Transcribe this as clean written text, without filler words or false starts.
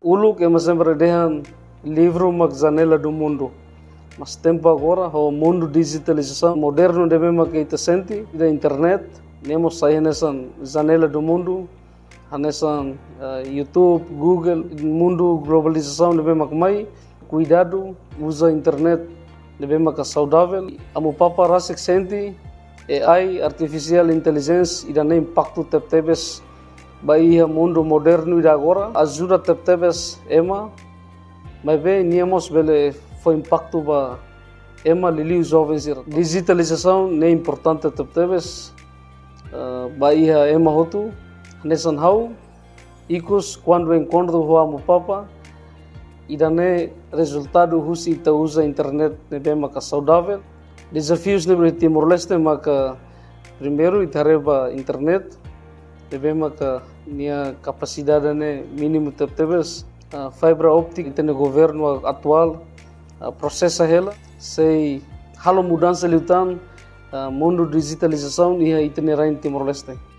ulu que mas sempre dehan livro uma janela do mundo. Mas tempo agora o mundo digitalização moderno deve que kita sente da internet, nemos sair nessa janela do mundo, nessa YouTube, Google, mundo globalização deve mais cuidado, usa internet deve que saudável. Amo papa rasa que sente AI, artificial intelligence, e dá impacto tebes baia mundo moderno e agora ajuda tebes ema, mas bem niamos bele foi impacto ba ema lili jovens ir. Digitalização é importante tebes baia ema hotu nesan hau ikus quando encontro o amo papa e dane resultado husi ta usa internet nebe maka saudável. Desafios de Timor-Leste maka primeiro itareba internet deve maka nia capacidade ne mínimo tebes fibra óptica tem governo atual processa ela sei halo mudança lutan mundo digitalização e itinerário em Timor-Leste.